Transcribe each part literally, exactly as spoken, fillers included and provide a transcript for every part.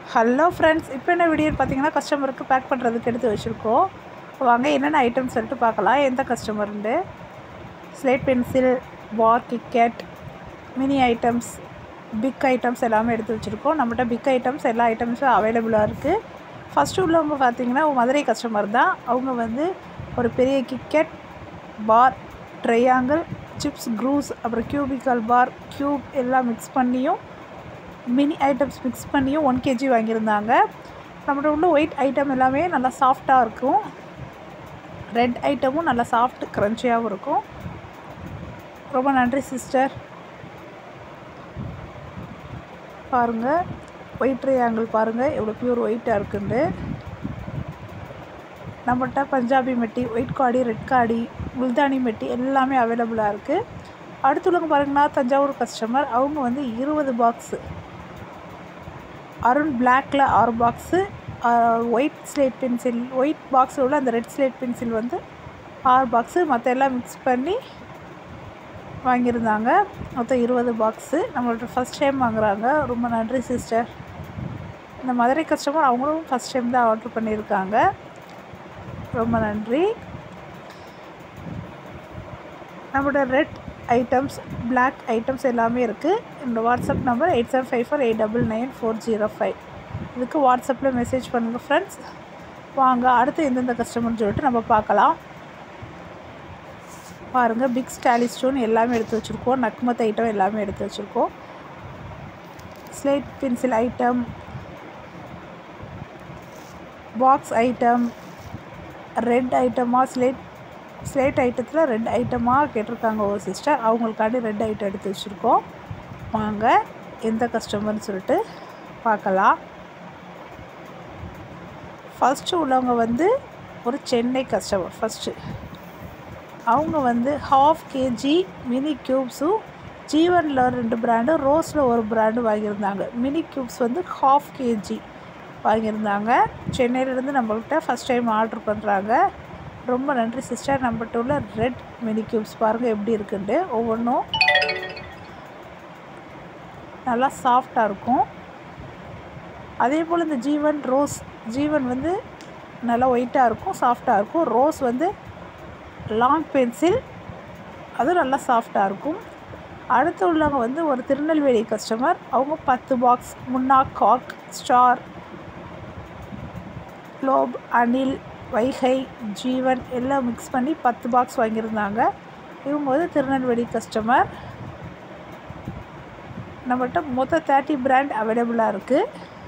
Hello friends, இப்போ என்ன வீடியோன்னு பார்த்தீங்கன்னா கஸ்டமருக்கு பேக் பண்ணுறதுக்கு எடுத்து வச்சுருக்கோம். வாங்க என்னென்ன ஐட்டம்ஸ் சொல்லிட்டு பார்க்கலாம். எந்த கஸ்டமருண்டு ஸ்லேட் பென்சில், பார், கிக்கெட், மினி ஐட்டம்ஸ், பிக் ஐட்டம்ஸ் எல்லாமே எடுத்து வச்சுருக்கோம். நம்மகிட்ட பிக் ஐட்டம்ஸ் எல்லா ஐட்டம்ஸும் அவைலபிளாக இருக்குது. ஃபஸ்ட்டு உள்ளவங்க பார்த்தீங்கன்னா மதுரை கஸ்டமர் தான். அவங்க வந்து ஒரு பெரிய கிக்கெட், பார், ட்ரையாங்கிள், சிப்ஸ், க்ரூஸ், அப்புறம் கியூபிக்கல் பார், க்யூப் எல்லாம் மிக்ஸ் பண்ணியும் மினி ஐட்டம்ஸ் மிக்ஸ் பண்ணியும் ஒன் கேஜி வாங்கியிருந்தாங்க. நம்மகிட்ட உள்ள ஒயிட் ஐட்டம் எல்லாமே நல்லா சாஃப்டாக இருக்கும். ரெட் ஐட்டமும் நல்லா சாஃப்ட் க்ரன்ச்சியாகவும் இருக்கும். ரொம்ப நன்றி சிஸ்டர். பாருங்கள், ஒயிட் ட்ரையாங்கிள் பாருங்கள் எவ்வளோ ப்யூர் ஒயிட்டாக இருக்குண்டு. நம்மகிட்ட பஞ்சாபி மெட்டி, ஒயிட் காடி, ரெட் காடி, முல்தானி மெட்டி எல்லாமே அவைலபிளாக இருக்குது. அடுத்துள்ளவங்க பாருங்கன்னா தஞ்சாவூர் கஸ்டமர். அவங்க வந்து இருபது பாக்ஸு அருண் பிளாக்கில் ஆறு box, white slate pencil, white பாக்ஸில் உள்ள அந்த ரெட் ஸ்லேட் பென்சில் வந்து ஆறு பாக்ஸு, மற்ற எல்லாம் மிக்ஸ் பண்ணி வாங்கியிருந்தாங்க. மொத்தம் இருபது பாக்ஸு. நம்மள்ட்ட ஃபஸ்ட் டைம் வாங்குகிறாங்க. ரொம்ப நன்றி சிஸ்டர். இந்த மதுரை கஸ்டமர் அவங்களும் ஃபஸ்ட் டைம் தான் ஆர்டர் பண்ணியிருக்காங்க. ரொம்ப நன்றி. நம்மளோட ரெட் ஐட்டம்ஸ், பிளாக் ஐட்டம்ஸ் எல்லாமே இருக்குது. என்னோடய WhatsApp number eight seven five four eight double nine four zero five. இதுக்கு வாட்ஸ்அப்பில் மெசேஜ் பண்ணுங்கள் ஃப்ரெண்ட்ஸ். வாங்க அடுத்து எந்தெந்த கஸ்டமர்னு சொல்லிட்டு நம்ம பார்க்கலாம். பாருங்கள், பிக் ஸ்டாலி ஸ்டோன் எல்லாமே எடுத்து வச்சுருக்கோம். நக்மத் ஐட்டம் எல்லாமே எடுத்து வச்சுருக்கோம். Slate pencil item, box item, red ஐட்டமாக ஸ்லேட் ஸ்லேட் ஐட்டத்தில் ரெட் ஐட்டமாக கேட்டிருக்காங்க ஒரு சிஸ்டர். அவங்களுக்காண்டி ரெட் ஐட்டம் எடுத்து வச்சுருக்கோம். வாங்க எந்த கஸ்டமர்னு சொல்லிட்டு பார்க்கலாம். ஃபஸ்ட்டு உள்ளவங்க வந்து ஒரு சென்னை கஸ்டமர். ஃபஸ்ட்டு அவங்க வந்து ஹாஃப் கேஜி மினி க்யூப்ஸும், ஜீவனில் ரெண்டு பிராண்டு, ரோஸில் ஒரு பிராண்டு வாங்கியிருந்தாங்க. மினி க்யூப்ஸ் வந்து ஹாஃப் கேஜி வாங்கியிருந்தாங்க. சென்னையிலேருந்து நம்மள்கிட்ட ஃபஸ்ட் டைம் ஆர்டர் பண்ணுறாங்க. ரொம்ப நன்றி சிஸ்டர். நம்மகிட்ட உள்ள ரெட் மினி க்யூப்ஸ் பாருங்கள் எப்படி இருக்குண்டு. ஒவ்வொன்றும் நல்லா சாஃப்டாக இருக்கும். அதே போல் இந்த ஜீவன் ரோஸ், ஜீவன் வந்து நல்லா ஒயிட்டாக இருக்கும், சாஃப்டாக இருக்கும். ரோஸ் வந்து லாங் பென்சில், அதுவும் நல்லா சாஃப்டாக இருக்கும். அடுத்து உள்ளவங்க வந்து ஒரு திருநெல்வேலி கஸ்டமர். அவங்க பத்து பாக்ஸ் முன்னா, காக், ஸ்டார், குளோப், அணில், வைகை, ஜீவன் எல்லாம் மிக்ஸ் பண்ணி பத்து பாக்ஸ் வாங்கியிருந்தாங்க. இவங்க வந்து திருநெல்வேலி கஸ்டமர். நம்மகிட்ட மொத்தம் தேர்ட்டி பிராண்ட் அவைலபிளாக இருக்குது.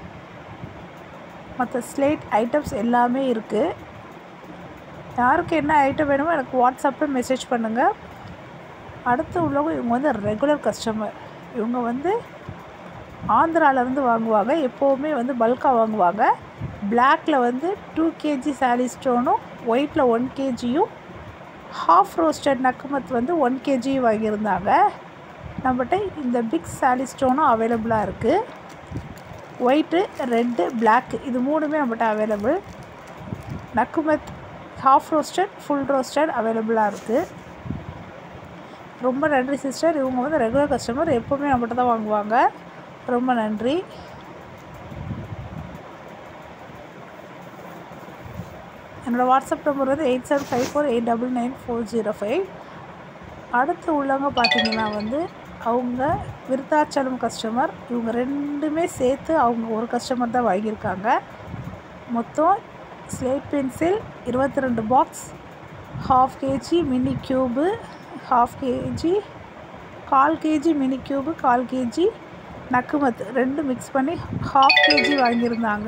மற்ற ஸ்லேட் ஐட்டம்ஸ் எல்லாமே இருக்குது. யாருக்கு என்ன ஐட்டம் வேணுமோ எனக்கு வாட்ஸ்அப்பில் மெசேஜ் பண்ணுங்கள். அடுத்து உள்ளவங்க இவங்க வந்து ரெகுலர் கஸ்டமர். இவங்க வந்து ஆந்திராவிலேருந்து வாங்குவாங்க. எப்போவுமே வந்து பல்காக வாங்குவாங்க. பிளாக்கில் வந்து டூ கேஜி சாலி ஸ்டோனும், ஒயிட்டில் ஒன் கேஜியும், ஹாஃப் ரோஸ்டட் நக்குமத் வந்து ஒன் கேஜி வாங்கியிருந்தாங்க. நம்மகிட்ட இந்த பிக் சாலி ஸ்டோனும் அவைலபிளாக இருக்குது. ஒயிட்டு, ரெட்டு, பிளாக்கு இது மூணுமே நம்மகிட்ட அவைலபிள். நக்குமத் ஹாஃப் ரோஸ்டட், ஃபுல் ரோஸ்டட் அவைலபிளாக இருக்குது. ரொம்ப நன்றி சிஸ்டர். இவங்க வந்து ரெகுலர் கஸ்டமர், எப்போவுமே நம்மகிட்ட தான் வாங்குவாங்க. ரொம்ப நன்றி. என்னோடய வாட்ஸ்அப் நம்பர் வந்து eight seven five four eight double nine four zero five. அடுத்து உள்ளவங்க பார்த்திங்கன்னா வந்து அவங்க விருத்தாச்சலம் கஸ்டமர். இவங்க ரெண்டுமே சேர்த்து அவங்க ஒரு கஸ்டமர் தான் வாங்கியிருக்காங்க. மொத்தம் ஸ்லேட் பென்சில் இருபத்தி ரெண்டு box, half KG mini cube, half KG, கால் கேஜி மினி க்யூபு, கால் கேஜி நக்குமத் ரெண்டு மிக்ஸ் பண்ணி ஹாஃப் கேஜி வாங்கியிருந்தாங்க.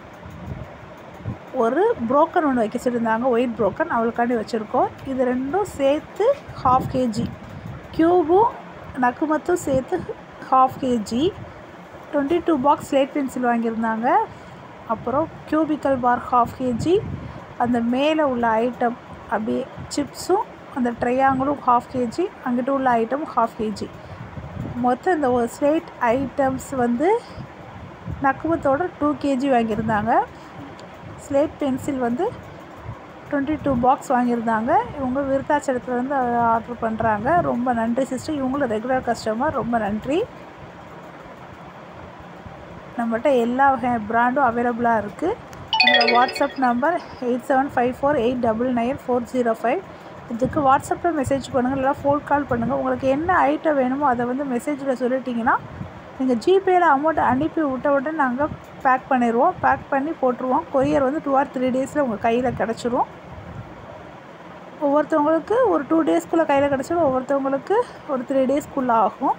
ஒரு புரோக்கன் ஒன்று வைக்க சொல்லியிருந்தாங்க, ஒயிட் புரோக்கன், அவளுக்காண்டி வச்சுருக்கோம். இது ரெண்டும் சேர்த்து ஹாஃப் கேஜி, க்யூபும் நக்குமத்தும் சேர்த்து half KG. Twenty two box slate pencil வாங்கியிருந்தாங்க. அப்புறம் கியூபிக்கல் பார் ஹாஃப் கேஜி, அந்த மேலே உள்ள ஐட்டம் அப்படியே சிப்ஸும் அந்த ட்ரையாங்கிளும் ஹாஃப் கேஜி, அங்கிட்ட உள்ள ஐட்டமும் ஹாஃப் கேஜி. மொத்தம் இந்த ஒரு ஸ்லேட் ஐட்டம்ஸ் வந்து நக்குமத்தோட டூ கேஜி வாங்கியிருந்தாங்க. ஸ்லேட் பென்சில் வந்து டுவெண்ட்டி டூ பாக்ஸ் வாங்கியிருந்தாங்க. இவங்க விருத்தாச்சலத்துலேருந்து ஆர்டர் பண்ணுறாங்க. ரொம்ப நன்றி சிஸ்டர். இவங்களும் ரெகுலர் கஸ்டமர். ரொம்ப நன்றி. நம்மகிட்ட எல்லா வகை ப்ராண்டும் அவைலபிளாக இருக்குது. என்னோடய WhatsApp number eight seven five four eight double nine four zero five. இதுக்கு வாட்ஸ்அப்பில் மெசேஜ் பண்ணுங்கள், இல்லைனா ஃபோன் கால் பண்ணுங்கள். உங்களுக்கு என்ன ஐட்டம் வேணுமோ அதை வந்து மெசேஜில் சொல்லிட்டிங்கன்னா நீங்கள் ஜிபேயில் அமௌண்ட் அனுப்பி விட்ட உடனே நாங்கள் பேக் பண்ணிடுவோம். பேக் பண்ணி போட்டுருவோம். கொரியர் வந்து டூ ஆர் த்ரீ டேஸில் உங்கள் கையில் கிடச்சிரும். ஒவ்வொருத்தவங்களுக்கு ஒரு டூ டேஸ்க்குள்ளே கையில் கிடச்சிரும், ஒவ்வொருத்தவங்களுக்கு ஒரு த்ரீ டேஸ்க்குள்ளே ஆகும்.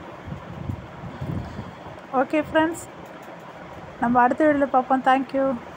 ஓகே ஃப்ரெண்ட்ஸ், நம்ம அடுத்த வீடியோவில் பார்ப்போம். தேங்க்யூ.